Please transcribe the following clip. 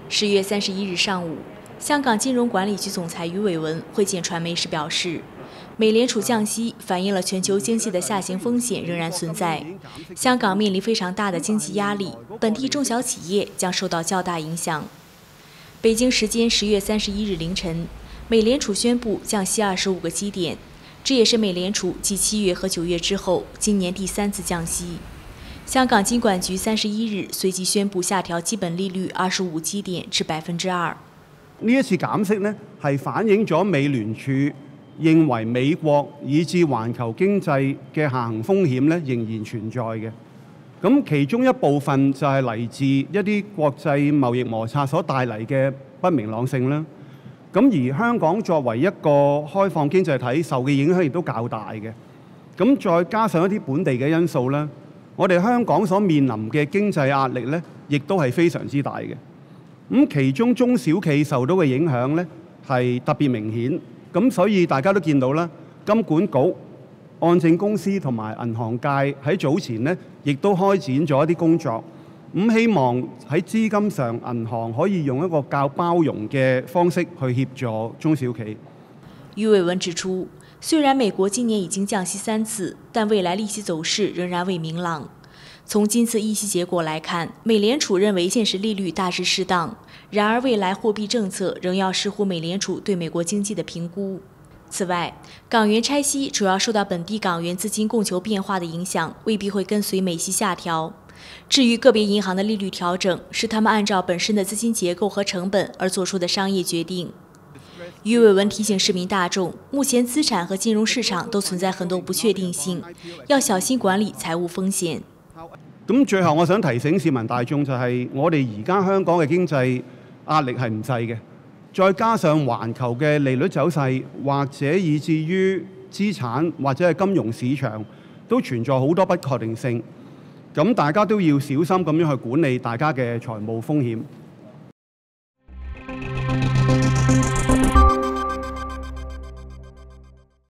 10月31日上午，香港金融管理局总裁余伟文会见传媒时表示，美联储降息反映了全球经济的下行风险仍然存在，香港面临非常大的经济压力，本地中小企业将受到较大影响。北京时间10月31日凌晨，美联储宣布降息25个基点，这也是美联储继7月和9月之後，今年第3次降息。香港金管局31日隨即宣布下調基本利率25基點至2%。呢一次減息呢，係反映咗美聯儲認為美國以至環球經濟嘅下行風險咧仍然存在嘅。咁其中一部分就係嚟自一啲國際貿易摩擦所帶嚟嘅不明朗性啦。咁而香港作為一個開放經濟體，受嘅影響亦都較大嘅。咁再加上一啲本地嘅因素咧，我哋香港所面臨嘅經濟壓力咧，亦都係非常之大嘅。咁其中中小企受到嘅影響咧係特別明顯。咁所以大家都見到啦，金管局、按證公司同埋銀行界喺早前咧，亦都開展咗一啲工作。希望喺資金上，銀行可以用一個較包容嘅方式去協助中小企。 余偉文指出，雖然美國今年已經降息3次，但未來利息走勢仍然未明朗。從今次議息結果來看，美聯儲認為現時利率大致適當，然而未來貨幣政策仍要視乎美聯儲對美國經濟的評估。此外，港元拆息主要受到本地港元資金供求變化的影響，未必會跟隨美息下調。至於個別銀行的利率調整，是他們按照本身的資金結構和成本而做出的商業決定。余偉文提醒市民大眾，目前資產和金融市場都存在很多不確定性，要小心管理財務風險。 咁最後我想提醒市民大眾就係，我哋而家香港嘅經濟壓力係唔細嘅，再加上環球嘅利率走勢，或者以至於資產或者係金融市場都存在好多不確定性，咁大家都要小心咁樣去管理大家嘅財務風險。